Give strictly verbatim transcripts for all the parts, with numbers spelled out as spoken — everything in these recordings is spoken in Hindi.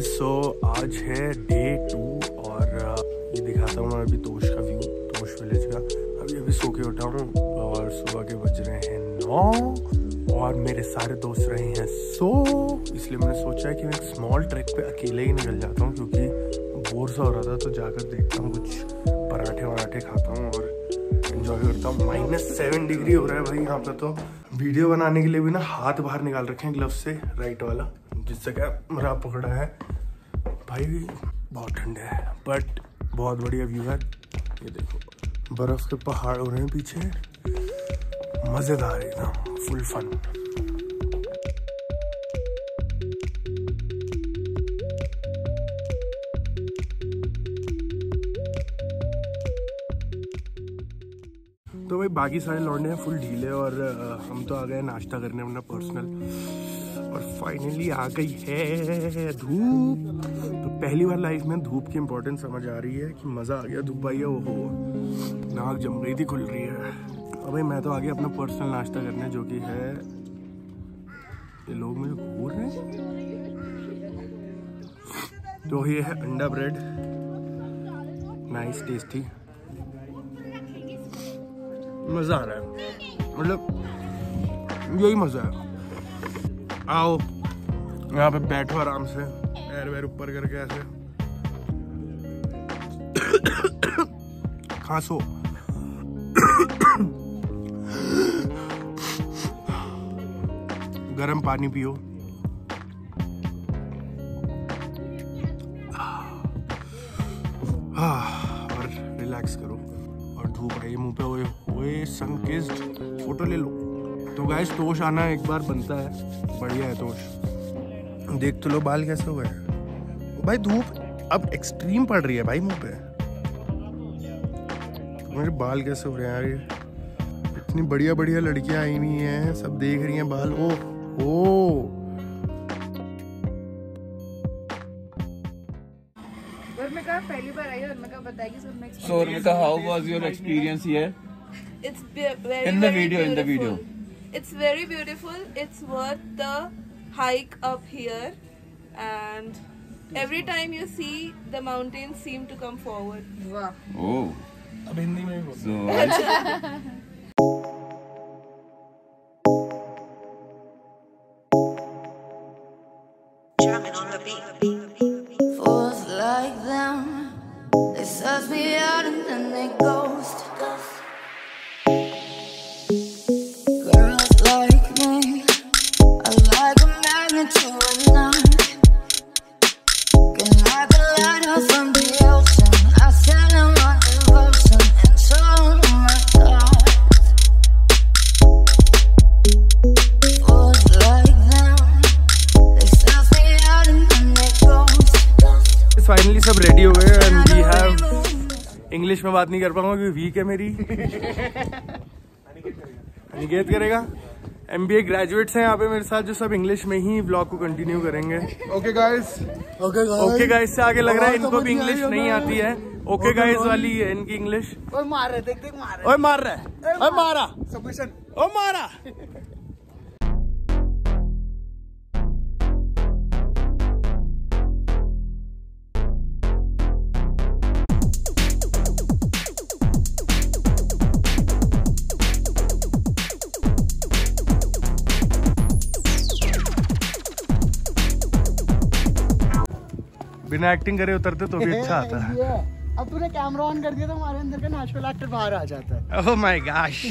गाइस, सो आज है डे टू और ये दिखाता हूँ मैं अभी तोश का व्यू, तोश विलेज का। अभी अभी सो के उठा हूँ और सुबह के बज रहे हैं नौ और मेरे सारे दोस्त रहे हैं सो, इसलिए मैंने सोचा है कि मैं एक स्मॉल ट्रैक पे अकेले ही निकल जाता हूँ क्योंकि बोर सा हो रहा था। तो जाकर देखता हूँ, कुछ पराठे वराठे खाता हूँ और एंजॉय करता हूँ। माइनस सेवन डिग्री हो रहा है भाई यहाँ पे। तो वीडियो बनाने के लिए भी ना हाथ बाहर निकाल रखे हैं ग्लव से, राइट वाला, जिससे क्या मेरा पकड़ा है भाई। बहुत ठंडे है बट बहुत बढ़िया व्यू है। ये देखो बर्फ के पहाड़ हो रहे हैं पीछे, मजेदार एकदम, फुल फन। तो भाई बाकी सारे लौंडे हैं फुल ढीले और हम तो आ गए नाश्ता करने अपना पर्सनल। और फाइनली आ गई है धूप। तो पहली बार लाइफ में धूप की इम्पोर्टेंस समझ आ रही है कि मज़ा आ गया, धूप आई है। वो हो नाक जम गई थी, खुल रही है। अब भाई मैं तो आ गया अपना पर्सनल नाश्ता करने, जो कि है, ये लोग मुझे घूर रहे हैं। तो ये है अंडा ब्रेड, नाइस टेस्टी, मजा आ रहा है, मतलब यही मजा है। आओ यहाँ पे बैठो आराम से, पैर वैर ऊपर करके ऐसे खांसो। गरम पानी पियो। और रिलैक्स करो। और धूप आई मुंह पे, ओए ओए सनकिस्ड, फोटो ले लो। तो गाइस तोश आना एक बार बनता है, बढ़िया है तोश। देख तो लो बाल कैसे हुए हैं भाई। धूप अब एक्सट्रीम पड़ रही है भाई मुंह पे। मेरे बाल कैसे हो रहे हैं यार, ये इतनी बढ़िया बढ़िया लड़कियां आई हुई हैं, सब देख रही हैं बाल। ओ ओ पहली बार आई और मैं बताएगी सब में। So Urmika, how was your experience here? It's very in the very video, in the video. It's very beautiful. It's worth the hike up here, and every time you see the mountains seem to come forward. Wow. Oh. अब हिंदी में भी बोल। So Drumming on the beat. Fools like them, they suss me out and then they ghost. Girls like me, I like a magnet to a knot. Can like a lighthouse from the ocean. I sell them my devotion and so my God. Fools like them, they suss me out and then they ghost. Finally सब रेडी हो गए एंड वी हैव, इंग्लिश में बात नहीं कर पाऊंगा क्योंकि वीक है मेरी। अनिकेत करेगा। एमबीए ग्रेजुएट्स हैं यहाँ पे मेरे साथ, जो सब इंग्लिश में ही व्लॉग को कंटिन्यू करेंगे। Okay guys, okay guys, okay guys से आगे लग रहा है इनको भी इंग्लिश नहीं आती है। ओके गाइस वाली है इनकी इंग्लिश। ओए मार रहे, देख देख मार रहे। ओए मार रहा है, ओए मारा, सबमिशन, ओ मारा। बिना एक्टिंग करे उतरते तो भी अच्छा आता है। अब तूने कैमरा ऑन कर दिया तो हमारे अंदर का नेचुरल एक्टर बाहर आ जाता है। Oh my gosh.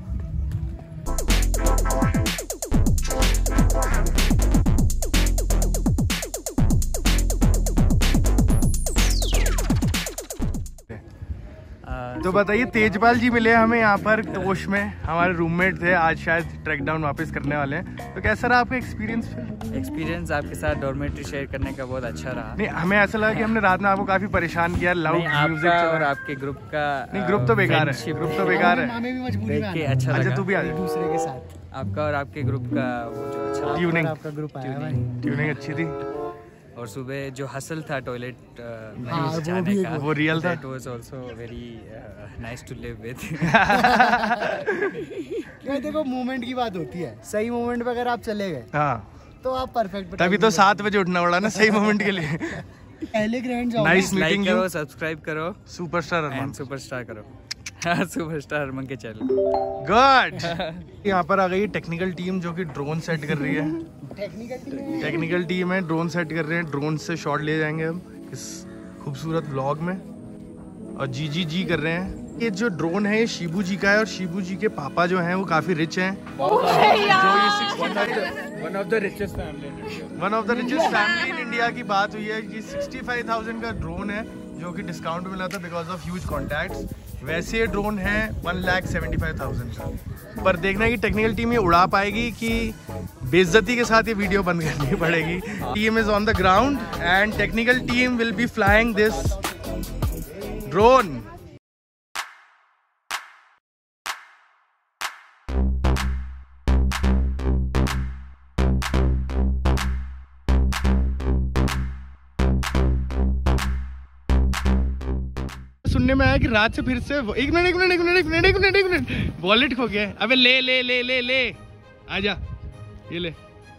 तो बताइए, तेजपाल जी मिले हमें यहाँ पर तोश में, हमारे रूममेट थे, आज शायद ट्रैक डाउन वापस करने वाले हैं। तो कैसा रहा आपका एक्सपीरियंस? एक्सपीरियंस आपके साथ डॉर्मेट्री शेयर करने का बहुत अच्छा रहा। नहीं, हमें ऐसा लगा कि हमने रात में आपको काफी परेशान किया, लाउड म्यूजिक और आपके ग्रुप का। नहीं, ग्रुप तो बेकार है, ग्रुप तो बेकार है। हमें भी मजबूरी में के अच्छा लगा। तू भी आ जा दूसरे के साथ। आपका और आपके ग्रुप का वो जो अच्छा ट्यूनिंग, आपका ग्रुप आया भाई, ट्यूनिंग अच्छी थी। और सुबह जो हसल था टॉयलेट हाँ, जाने का, वो रियल था। That was also very uh, nice to live with. देखो मोमेंट की बात होती है, सही मोमेंट पे अगर आप चले गए हाँ तो आप परफेक्ट। तभी तो सात बजे उठना पड़ा ना सही मोमेंट के लिए। पहले ग्रैंड जाओ। Nice like meeting you. करो, सब्सक्राइब करो, सुपरस्टार अरमान। एंड सुपरस्टार करो। सुपरस्टार अरमान के चैनल। गुड। यहाँ पर आ गई टेक्निकल टीम जो कि ड्रोन सेट कर रही है। टेक्निकल टीम टेक्निकल टीम है, ड्रोन सेट कर रहे हैं। ड्रोन से शॉट ले जाएंगे हम इस खूबसूरत व्लॉग में। और जी जी जी कर रहे हैं। ये जो ड्रोन है ये शिबू जी का है और शिबू जी के पापा जो हैं वो काफी रिच हैं। One of the richest family in India. One of the richest family in India की बात हुई है कि सिक्सटी फाइव थाउजेंड का ड्रोन है जो कि डिस्काउंट मिला था बिकॉज ऑफ ह्यूज कॉन्टैक्ट्स। वैसे ये ड्रोन है one lakh seventy five thousand का। पर देखना है कि टेक्निकल टीम ये उड़ा पाएगी कि बेइज्जती के साथ ये वीडियो बंद करनी पड़ेगी। Team is on the ground and technical team will be flying this drone. सुनने में आया कि रात से फिर से एक मिनट एक मिनट एक मिनट एक मिनट एक मिनट एक मिनट वॉलेट खो गया है। अबे ले ले ले ले ले आजा, ये ले।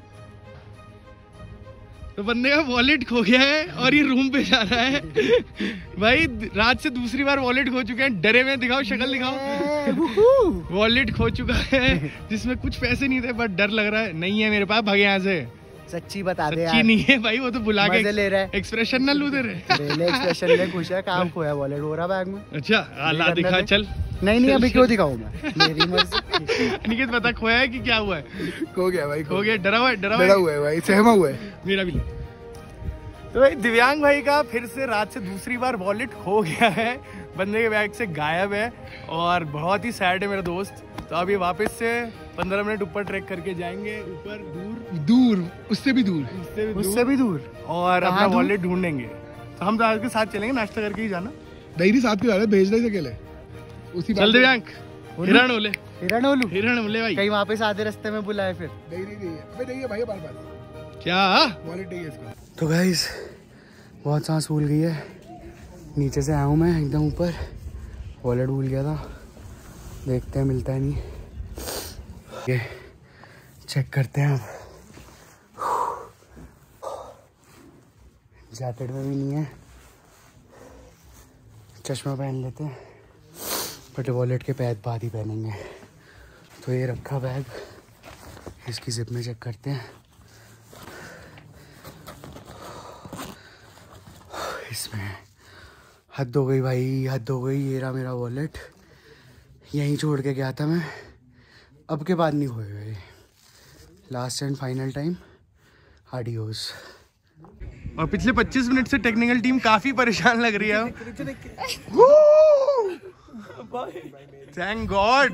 तो बंदे का वॉलेट खो गया है और ये रूम पे जा रहा है। भाई रात से दूसरी बार वॉलेट खो चुके हैं। डरे में दिखाओ, शक्ल दिखाओ। वॉलेट खो चुका है जिसमें कुछ पैसे नहीं थे बट डर लग रहा है। नहीं है मेरे पास, भागे यहाँ से। सच्ची बता दे सच्ची यार। नहीं है भाई, वो तो बुला के मजे ले रहा है। एक्सप्रेशन ना लू दे रहे। ले ले एक्सप्रेशन ले, खुश है। काम खोया वॉलेट हो रहा बैग में। अच्छा आला दिखा चल। नहीं नहीं अभी क्यों दिखाऊं मैं, मेरी मर्जी। अनिकेत बता खोया है कि क्या हुआ है? खो गया भाई, हो गया। डरा हुआ है, डरा डरा हुआ हुआ है भाई, सहमा हुआ है। मेरा भी। तो भाई दिव्यांग भाई का फिर से रात से दूसरी बार वॉलेट खो गया है। बंदे के बैग से गायब है और बहुत ही सैड है मेरा दोस्त। तो अभी वापस से पंद्रह मिनट ऊपर ट्रैक करके जाएंगे, ऊपर दूर दूर, उससे भी दूर, उससे भी उससे भी दूर। और अपना वॉलेट ढूंढेंगे। तो हम तो के साथ चलेंगे, नाश्ता करके ही जाना। डायरी साथ के जा रहे, भेज नहीं अकेले। उसी चल दिव्यांग, हिरण ओले हिरण ओलू हिरण ओले भाई। कहीं वापस आधे रास्ते में बुलाए फिर। डायरी नहीं है, अबे नहीं है भाई, बार बार क्या वॉलेट नहीं है इसका। तो गाइस बहुत सांस फूल गई है। नीचे से आया हूँ मैं एकदम ऊपर, वॉलेट भूल गया था। देखते हैं मिलता है नहीं, ये चेक करते हैं। जैकेट में भी नहीं है, चश्मा पहन लेते हैं बट वॉलेट के पैद बाद ही पहनेंगे। तो ये रखा बैग, इसकी जिप में चेक करते हैं। इसमें हद हो गई भाई, हद हो गई। ये रहा मेरा वॉलेट, यहीं छोड़ के गया था मैं, अब के बाद नहीं खोएगा। लास्ट एंड फाइनल टाइम, आडियोस। और पिछले पच्चीस मिनट से टेक्निकल टीम काफी परेशान लग रही है। Thank God.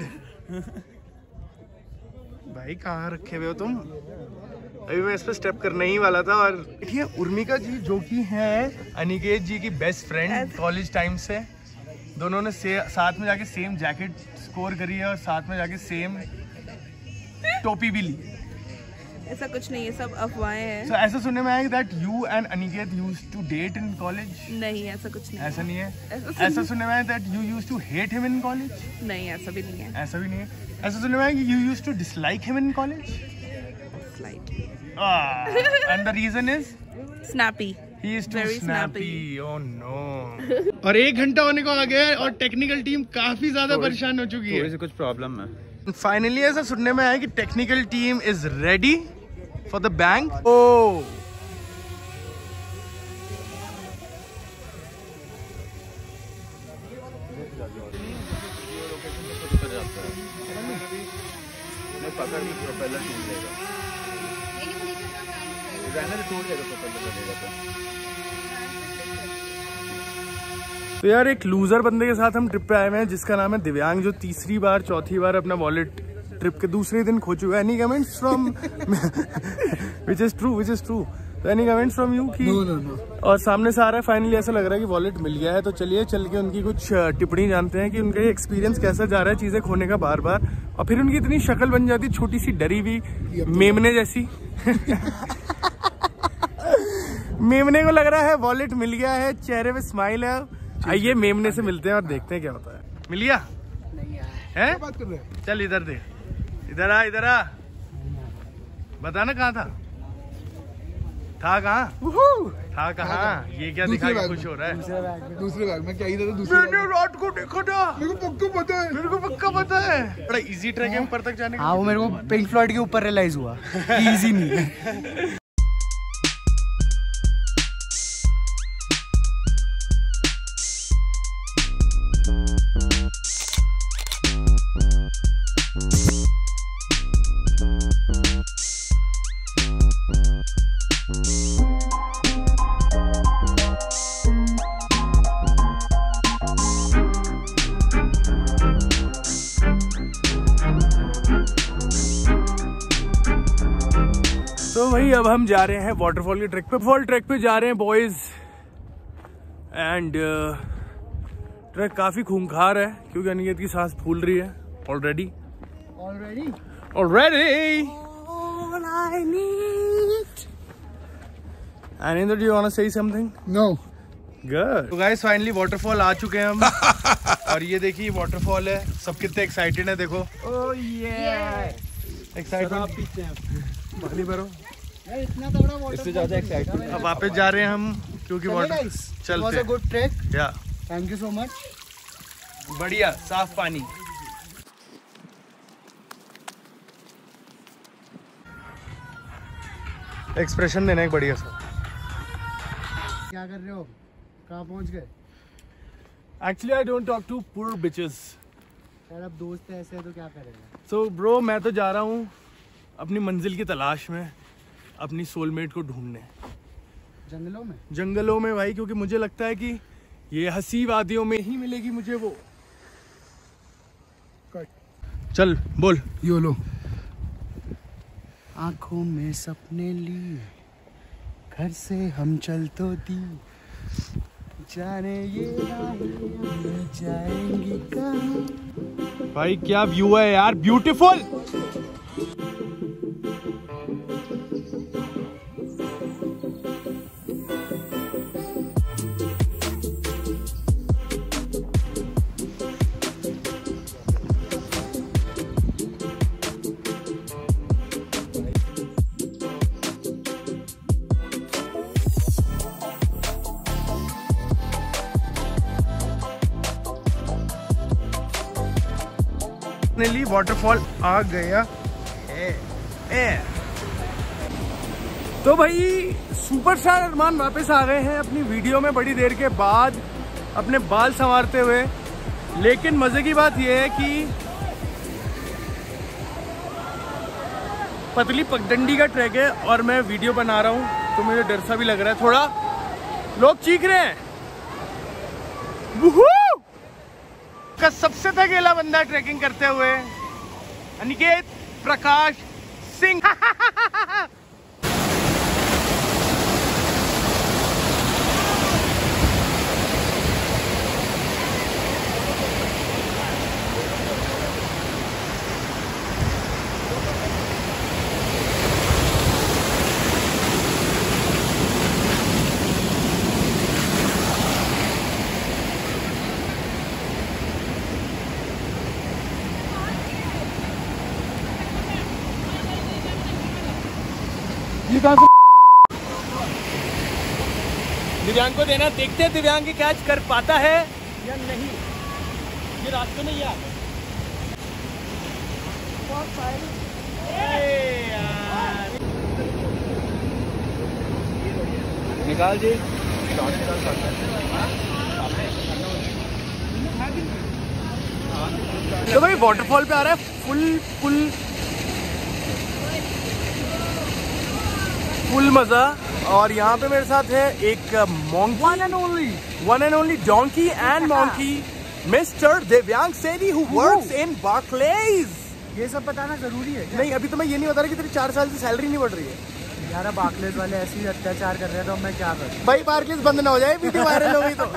भाई कहाँ रखे हुए हो तुम? अभी मैं इस पर स्टेप करने ही वाला था। और देखिए उर्मिका जी जो कि है अनिकेत जी की बेस्ट फ्रेंड कॉलेज टाइम से। दोनों ने साथ में जाके सेम जैकेट स्कोर करी है और साथ में जाके सेम टोपी भी ली। ऐसा कुछ नहीं है, सब अफवाहें हैं। so, ऐसा सुनने में आया that you and Aniket used to date in college. नहीं ऐसा कुछ नहीं। ऐसा नहीं है। ऐसा ऐसा सुनने में आया that you used to hate him in college. नहीं ऐसा भी नहीं है। ऐसा भी नहीं है। ऐसा सुनने में आया कि you used to dislike him in college. And the reason is snappy. He is too Very snappy. snappy. Oh no. और एक घंटा होने को आ गया है और टेक्निकल टीम काफी ज्यादा परेशान हो चुकी है। थोड़ी सी कुछ प्रॉब्लम है। फाइनली ऐसा सुनने में आया कि technical team is ready for the bank. ओ पकड़ में प्रोपेलर टूट जाएगा। रैनर टूट जाएगा प्रोपेलर लगेगा तो। तो यार एक लूजर बंदे के साथ हम ट्रिप पे आए हुए हैं जिसका नाम है दिव्यांग, जो तीसरी बार चौथी बार अपना वॉलेट ट्रिप के दूसरे दिन खो चुका है। Any comments from which is true which is true तो एनी कमेंट्स फ्रॉम यू कि नो नो नो। और सामने से आ रहा है फाइनली, ऐसा लग रहा है कि वॉलेट मिल गया है। तो चलिए चल के उनकी कुछ टिप्पणी जानते हैं कि उनका ये एक्सपीरियंस कैसा जा रहा है चीजें खोने का बार बार। और फिर उनकी इतनी शक्ल बन जाती छोटी सी डरी हुई मेमने जैसी। मेमने को लग रहा है वॉलेट मिल गया है, चेहरे पे स्माइल है। आइए मेमने से मिलते हैं और देखते हैं क्या होता है। मिल गया है? बात कर रहे हैं। चल इधर दे, इधर आ इधर आ, बताना कहाँ था। था कहाँ था कहाँ? ये क्या दिखा के खुश हो रहा है? दूसरे बैग में क्या ही था दूसरे मैंने रात को देखा था। मेरे को पक्का पता है मेरे को पक्का पता है। बड़ा इजी ट्रैक है ऊपर तक जाने का। हाँ वो मेरे को पिंक फ्लॉयड के ऊपर रियलाइज हुआ इजी नहीं है। तो भाई अब हम जा रहे हैं वाटरफॉल के ट्रैक पे। फॉल ट्रैक पे जा रहे हैं बॉयज एंड ट्रैक काफी खूंखार है क्योंकि अनिकेत की सांस फूल रही है already already already Aninder, do you want to say something? नो Good. तो गाइस फाइनली वाटरफॉल आ चुके हैं हम। और ये देखिए वाटरफॉल है। सब कितने एक्साइटेड है देखो। ओह ये एक्साइटेड मखनी भरो। इतना तगड़ा वाटर इससे ज्यादा एक्साइटेड। अब वापस जा रहे हैं हम क्योंकि वाटर चलते हैं। Good track. या थैंक यू सो मच। बढ़िया साफ पानी। एक्सप्रेशन देना एक बढ़िया सा। क्या कर रहे हो? कहाँ पहुँच गए? Actually I don't talk to poor bitches. यार अब दोस्त ऐसे है तो क्या करेगा? सो ब्रो मैं तो जा रहा हूँ अपनी मंजिल की तलाश में, अपनी सोलमेट को ढूंढने जंगलों में। जंगलों में भाई, क्योंकि मुझे लगता है कि ये हंसी वादियों में ही मिलेगी मुझे वो। चल बोल। योलो। आंखों में सपने लिए घर से हम चल तो दी, जाने ये राहें जाएंगी कहाँ। भाई क्या व्यू है यार, ब्यूटीफुल। फाइनली वाटरफॉल आ गया है, है। तो भाई सुपरस्टार अरमान वापस आ गए हैं अपनी वीडियो में बड़ी देर के बाद, अपने बाल संवारते हुए। लेकिन मजे की बात यह है कि पतली पगडंडी का ट्रैक है और मैं वीडियो बना रहा हूँ तो मुझे डर सा भी लग रहा है थोड़ा। लोग चीख रहे हैं। का सबसे अकेला बंदा ट्रैकिंग करते हुए अनिकेत प्रकाश सिंह। ये कहां से दिव्यांग को देना, देखते हैं दिव्यांग की कैच कर पाता है या नहीं। ये रास्ते में ही आ गया। निकाल जी। तो भाई वाटरफॉल पे आ रहा है फुल फुल फुल मजा। और यहाँ पे मेरे साथ है एक monkey, one and only one and only donkey and monkey, mister Divyang Saini who works in Barclays. ये सब बताना जरूरी है क्या? नहीं अभी तो मैं ये नहीं बता रहा कि तेरी चार साल से सैलरी नहीं बढ़ रही है। यार बार्कलेज वाले ऐसे ही अत्याचार कर रहे हैं तो मैं क्या करूं? भाई बार्कलेज बंद ना हो जाए, वीडियो वायरल हो गई तो।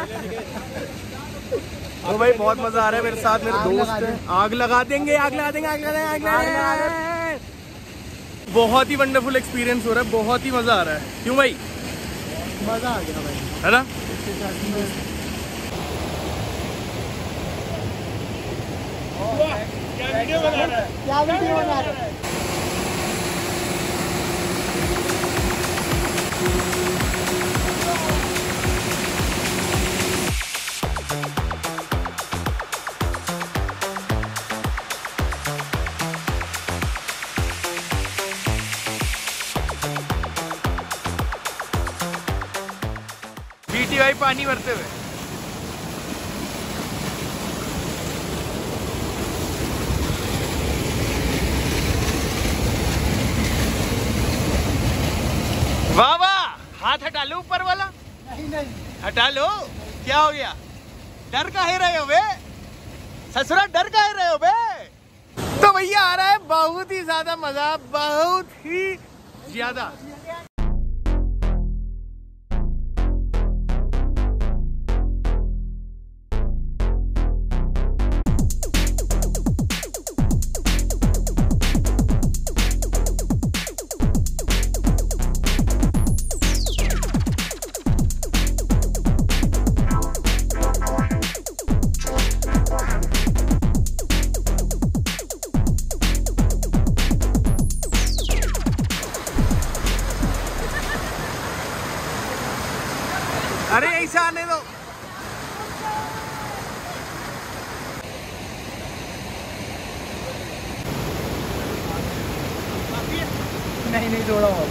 तो भाई बहुत मजा आ रहा है मेरे साथ, मेरे दोस्त हैं। आग लगा देंगे, आग लगा देंगे, आग लगा देंगे, आग लगा देंगे। बहुत ही वंडरफुल एक्सपीरियंस हो रहा है, बहुत ही मजा आ रहा है। क्यों भाई? मजा आ गया भाई, है ना? क्या वीडियो बना रहा है? क्या वीडियो बना रहा है? पानी भरते हुए। वाह वाह, हाथ हटा लो ऊपर वाला। नहीं नहीं हटा लो। क्या हो गया, डर काहे रहे हो बे ससुरा, डर काहे रहे हो बे। तो भैया आ रहा है बहुत ही ज्यादा मजा, बहुत ही ज्यादा। अरे ऐसा आने दो। नहीं नहीं थोड़ा और।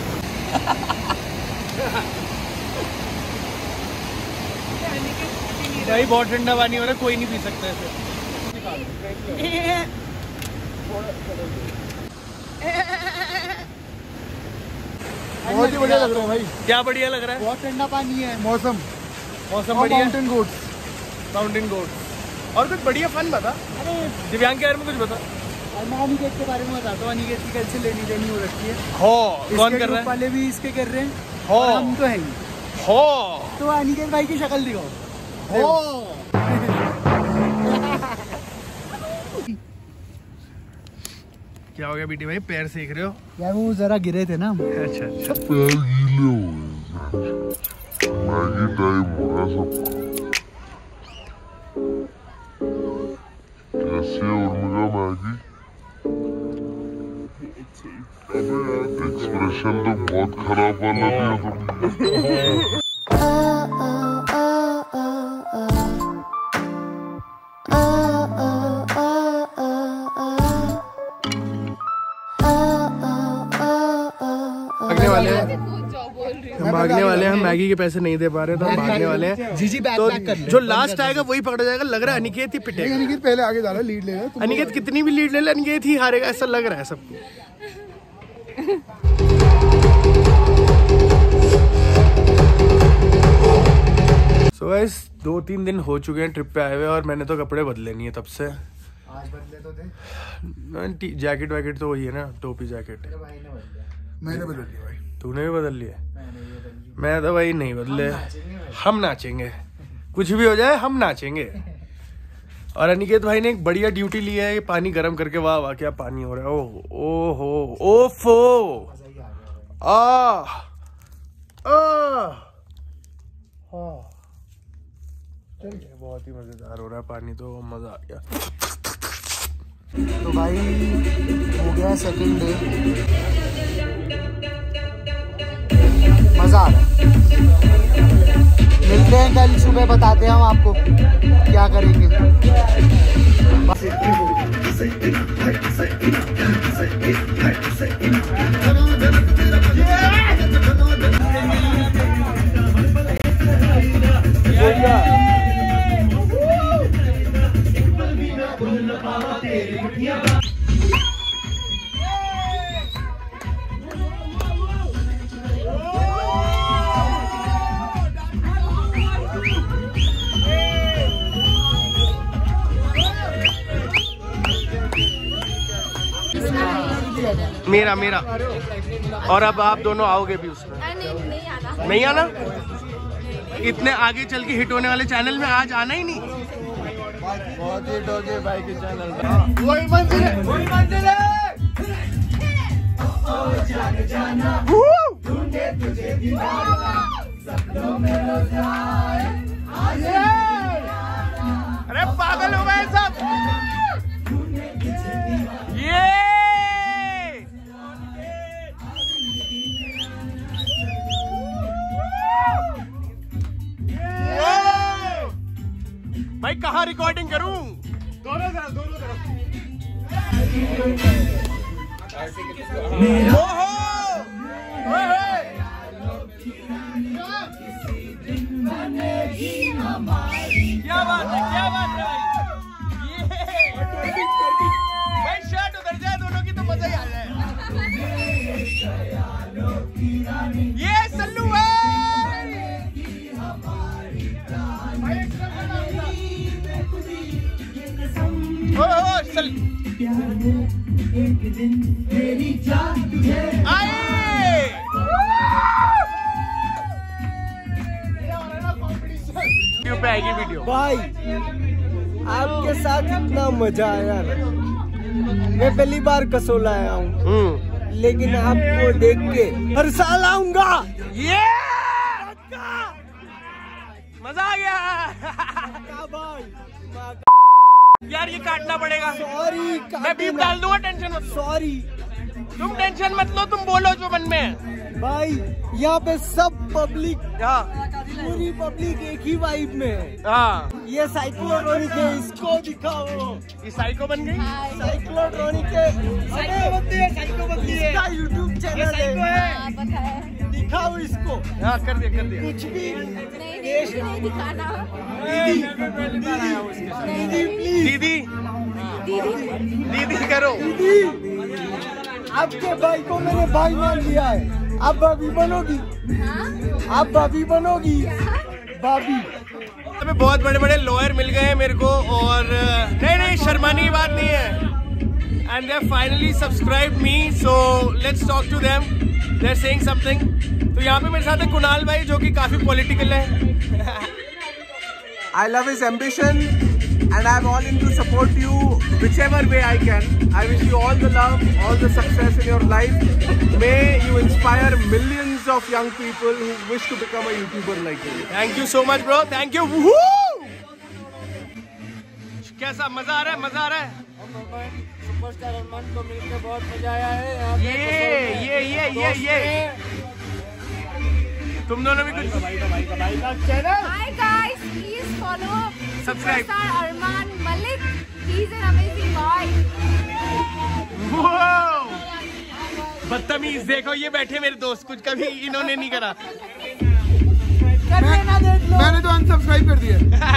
भाई बहुत ठंडा पानी हो रहा है, कोई नहीं पी सकता ऐसे। बहुत ही बढ़िया लग रहा है भाई। क्या बढ़िया लग रहा है? बहुत ठंडा पानी है। मौसम मौसम बढ़िया। माउंटेन गोट्स माउंटेन गोट्स और कुछ बढ़िया फन बता। अरे दिव्यांग के बारे में कुछ बता। मैं अनिकेत के बारे में बताता हूँ। अनिकेत की कल से लेनी देनी हो रखी है। हो कौन इसके कर रहा है? वाले भी इसके कर रहे हैं हो और हम तो हैं ही। हो तो अनिकेत भाई की शक्ल दिखाओ। हो क्या हो गया बेटी भाई, पैर सेक रहे हो? यार वो जरा गिरे थे ना। अच्छा अच्छा। मैगी टाइम हो रहा है सब। कैसे उर्मिला मैगी? एक्सप्रेशन तो बहुत खराब वाला दिया तुमने। भागने वाले हैं, हम भागने वाले हैं। हम मैगी के पैसे नहीं दे पा रहे तो हम भागने वाले हैं। जीजी बैक तो बैक कर ले। जो लास्ट आएगा वही पकड़ा जाएगा। लग रहा है अनिकेत ही पिटेगा। अनिकेत पहले आगे जा रहा है, लीड ले रहा है। अनिकेत कितनी भी लीड ले ले, अनिकेत ही हारेगा ऐसा लग रहा है सबको। सो गाइस दो तीन दिन हो चुके हैं ट्रिप पे आए हुए और मैंने तो कपड़े बदले नहीं है तब से। आज बदले तो थे। जैकेट वैकेट तो वही है ना, टोपी जैकेट। मैंने बदल लिया भाई। तूने भी बदल लिया? मैं तो भाई नहीं बदले। हम नाचेंगे, कुछ भी हो जाए हम नाचेंगे। और अनिकेत भाई ने एक बढ़िया ड्यूटी ली है, पानी गर्म करके। वाह वाह क्या पानी हो रहा है। ओह ओ हो ओफो आ बहुत ही मजेदार हो रहा है पानी, तो मजा आ गया। तो भाई हो गया सेकंड डे, मजा आ रहा है। मिलते हैं कल सुबह, बताते हैं हम आपको क्या करेंगे। मेरा मेरा और अब आप दोनों आओगे भी उसमें? नहीं, नहीं आना। नहीं आना? इतने आगे चल के हिट होने वाले चैनल में आज आना ही नहीं। बहुत हिट हो गए भाई के चैनल। वही मंजिल है, वही मंजिल है। अरे पागल हो गए सब। ये भाई कहाँ रिकॉर्डिंग करूं? दोनों तरफ दोनों तरफ। ओहो क्या बात है, क्या बात है भाई। ये भाई शर्ट उधर जाए दोनों की तो मजा ही आ जाए। ये सल्लू है ओ, ओ, सल... आए पे आएगी वीडियो। भाई आपके साथ इतना मजा आया ना, मैं पहली बार कसोल आया हूँ, लेकिन आपको देख के हर साल आऊंगा। ये मजा आ गया भाई। यार ये काटना पड़ेगा। सॉरी, मैं बीप डाल दूंगा, टेंशन मत। सॉरी, तुम टेंशन मत लो, तुम बोलो जो मन में है। भाई यहाँ पे सब पब्लिक, पूरी पब्लिक एक ही वाइब में है। हाँ, ये साइक्लोट्रॉनिक है, इसको दिखाओ। ये साइको बन गई। साइक्लोट्रॉनिक है, साइको बदली है, साइको बदली है। इसका यूट्यूब चैनल है, दिखाओ इसको। हाँ कर दिया, कर दिया। कुछ भी नहीं नहीं नहीं दिखाना। दीदी प्लीज, दीदी दीदी दीदी करो। दीदी आपके भाई को मैंने भाई मान लिया है, आप भाभी बनोगी। आप भाभी बनोगी, भाभी। हमें बहुत बड़े बड़े लॉयर मिल गए हैं मेरे को, और नहीं नहीं शर्माने की बात नहीं है। And they finally subscribe me, so let's talk to them, they are saying something. तो यहाँ पे मेरे साथ है कुणाल भाई, जो कि काफी पॉलिटिकल है। I love his ambition and I'm all in to support you whichever way I can. I wish you all the love, all the success in your life. May you inspire millions of young people who wish to become a YouTuber like you. Thank you so much bro, thank you. Woohoo! कैसा मजा आ रहा है, मजा आ रहा है। सुपरस्टार अरमान को मिलकर बहुत मजा आया है। ये ये ये ये ये तुम दोनों भी कुछ। Hi guys, please follow Subscribe. Superstar Arman Malik. He's an amazing boy. बदतमीज, देखो ये बैठे मेरे दोस्त, कुछ कभी इन्होंने नहीं करा। कर लेना, देख लो। मैंने तो अनसब्सक्राइब कर दिया।